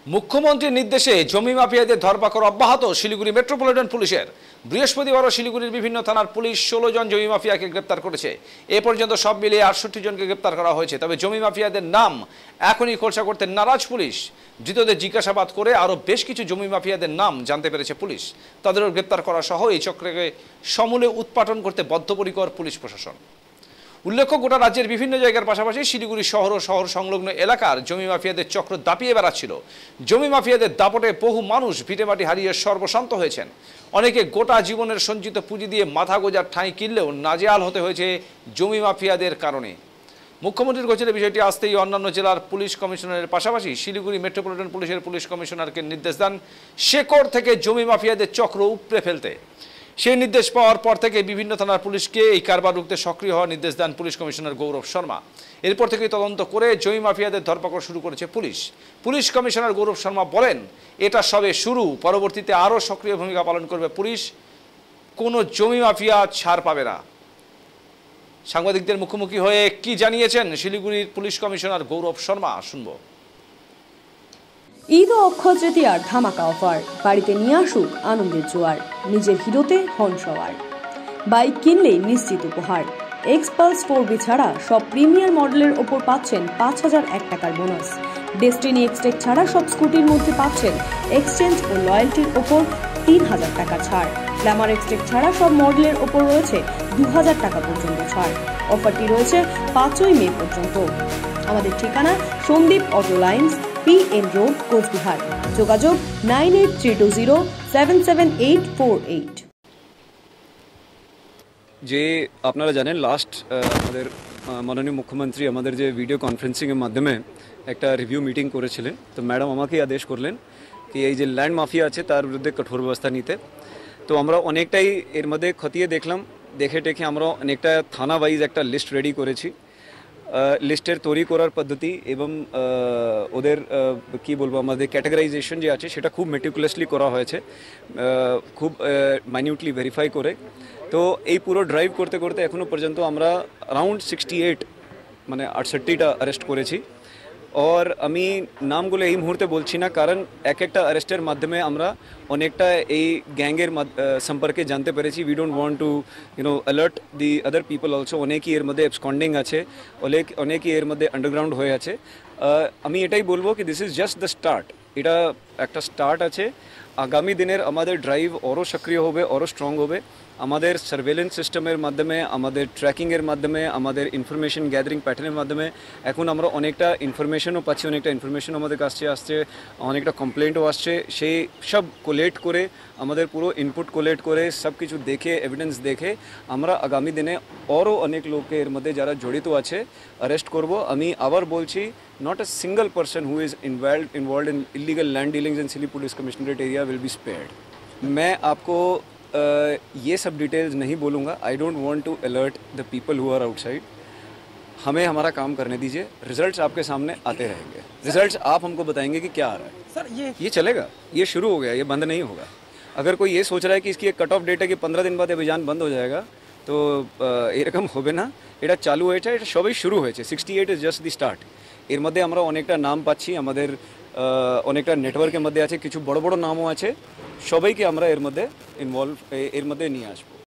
মুখ্যমন্ত্রীর নির্দেশে জমি মাফিয়াদের ধরপাকড় অব্যাহত শিলিগুড়ি মেট্রোপলিটন পুলিশের। বৃহস্পতিবারও শিলিগুড়ির বিভিন্ন থানার পুলিশ 16 জন জমি মাফিয়াকে গ্রেপ্তার করেছে। এ পর্যন্ত সব মিলিয়ে 68 জনকে গ্রেপ্তার করা হয়েছে। তবে জমি মাফিয়াদের নাম এখনই খোলসা করতে নারাজ পুলিশ। ধৃতদের জিজ্ঞাসাবাদ করে আরও বেশ কিছু জমি মাফিয়াদের নাম জানতে পেরেছে পুলিশ। তাদেরও গ্রেপ্তার করা সহ এই চক্রকে সমূলে উৎপাটন করতে বদ্ধপরিকর পুলিশ প্রশাসন। উল্লেখ্য, গোটা রাজ্যের বিভিন্ন জায়গার পাশাপাশি শিলিগুড়ি শহর ও শহর সংলগ্ন এলাকার জমি মাফিয়াদের চক্র দাপিয়ে বেড়াচ্ছিল। জমি মাফিয়াদের দাপটে বহু মানুষ ভিটেমাটি হারিয়ে সর্বশান্ত হয়েছেন। অনেকে গোটা জীবনের সঞ্চিত পুঁজি দিয়ে মাথা গোজার ঠাঁই কিনলেও নাজেহাল হতে হয়েছে জমি মাফিয়াদের কারণে। মুখ্যমন্ত্রীর গোচরে বিষয়টি আসতেই অন্যান্য জেলার পুলিশ কমিশনারের পাশাপাশি শিলিগুড়ি মেট্রোপলিটন পুলিশের পুলিশ কমিশনারকে নির্দেশ দেন শেকড় থেকে জমি মাফিয়াদের চক্র উপড়ে ফেলতে। সেই নির্দেশ পাওয়ার পর থেকে বিভিন্ন থানার পুলিশকে এই কারবার রুখতে সক্রিয় হওয়ার নির্দেশ দেন পুলিশ কমিশনার গৌরব শর্মা। এরপর থেকেই তদন্ত করে জমি মাফিয়াদের ধরপাকড় শুরু করেছে police. Police commissioner Gaurav Sharma বলেন, এটা সবে শুরু, পরবর্তীতে আরও সক্রিয় ভূমিকা পালন করবে পুলিশ। কোনো জমি মাফিয়া ছাড় পাবে না। সাংবাদিকদের মুখোমুখি হয়ে কি জানিয়েছেন শিলিগুড়ির পুলিশ কমিশনার গৌরব শর্মা, শুনবো। ঈদ ও অক্ষয় তৃতীয়ার ধামাকা অফার, বাড়িতে নিয়ে আসুক আনন্দের জোয়ার, নিজের হিরোতে হন সওয়ার। বাইক কিনলেই নিশ্চিত উপহার। এক্সপালস 4B ছাড়া সব প্রিমিয়ার মডেলের ওপর পাচ্ছেন 5001 টাকার বোনাস। ডেস্টিনি এক্সটেক ছাড়া সব স্কুটির মধ্যে পাচ্ছেন এক্সচেঞ্জ ও লয়্যালটির ওপর 3000 টাকা ছাড়। গ্ল্যামার এক্সটেক ছাড়া সব মডেলের ওপর রয়েছে 2000 টাকা পর্যন্ত ছাড়। অফারটি রয়েছে 5ই মে পর্যন্ত। আমাদের ঠিকানা Sandip auto lines, PN road, Cooch Behar. যোগাযোগ 9832077848। যে আপনারা জানেন লাস্ট আমাদের মাননীয় মুখ্যমন্ত্রী আমাদের যে ভিডিও কনফারেন্সিংয়ের মাধ্যমে একটা রিভিউ মিটিং করেছিলেন, তো ম্যাডাম আমাকেই আদেশ করলেন কি এই যে ল্যান্ড মাফিয়া আছে তার বিরুদ্ধে কঠোর ব্যবস্থা নিতে। তো আমরা অনেকটাই এর মধ্যে খতিয়ে দেখলাম, দেখে টেখে আমরা অনেকটা থানা ওয়াইজ একটা লিস্ট রেডি করেছি। লিস্টের তৈরি করার পদ্ধতি এবং ওদের কি বলবো আমাদের ক্যাটাগরাইজেশন যে আছে সেটা খুব মেটিকুলাসলি করা হয়েছে, খুব মাইনিউটলি ভেরিফাই করে। তো এই পুরো ড্রাইভ করতে করতে এখনও পর্যন্ত আমরা অ্যারাউন্ড 68 মানে 68টা অ্যারেস্ট করেছি। और আমি নামগুলো এই মুহূর্তে বলছি না, কারণ এক একটা অ্যারেস্টের মাধ্যমে আমরা অনেকটা এই গ্যাংয়ের সম্পর্কে জানতে পেরেছি। We don't want to alert the other people also. অনেকেই এর মধ্যে অ্যাবসকন্ডিং আছে, অনেকেই এর মধ্যে আন্ডারগ্রাউন্ড হয়ে আছে। আমি এটাই বলবো কি this is just the start. এটা একটা স্টার্ট আছে। আগামী দিনের আমাদের ড্রাইভ আরও সক্রিয় হবে, আরও স্ট্রং হবে। আমাদের সার্ভেলেন্স সিস্টেমের মাধ্যমে, আমাদের ট্র্যাকিংয়ের মাধ্যমে, আমাদের ইনফরমেশন গ্যাদারিং প্যাটার্নের মাধ্যমে এখন আমরা অনেকটা ইনফরমেশনও পাচ্ছি, অনেকটা ইনফরমেশন আমাদের কাছে আসছে, অনেকটা কমপ্লেন্টও আসছে। সেই সব কোলেক্ট করে, আমাদের পুরো ইনপুট কোলেক্ট করে, সব কিছু দেখে, এভিডেন্স দেখে আমরা আগামী দিনে আরও অনেক লোককে এর মধ্যে যারা জড়িত আছে অ্যারেস্ট করব। আমি আবার বলছি, not a single person who is involved in illegal land dealings in Silli Police Commissionerate area will be spared. मैं आपको ये सब डिटेल्स नहीं बोलूँगा। I don't want to alert the people who are outside. हमें हमारा काम करने दीजिए, रिजल्ट्स आपके सामने आते रहेंगे। रिजल्ट्स आप हमको बताएंगे कि क्या आ रहा है। सर ये चलेगा, ये शुरू हो गया, ये बंद नहीं होगा। अगर कोई ये सोच रहा है कि इसकी एक कट ऑफ डेट है कि 15 दिन बाद अभियान बंद हो जाएगा, तो এরকম হবে না। এটা চালু হয়েছে, এটা সবই শুরু হয়েছে। 68 ইজ জাস্ট দি স্টার্ট। এর মধ্যে আমরা অনেকটা নাম পাচ্ছি, আমাদের অনেকটা নেটওয়ার্কের মধ্যে আছে, কিছু বড় বড় নামও আছে। সবাইকে আমরা এর মধ্যে ইনভলভ, এর মধ্যে নিয়ে আসবো।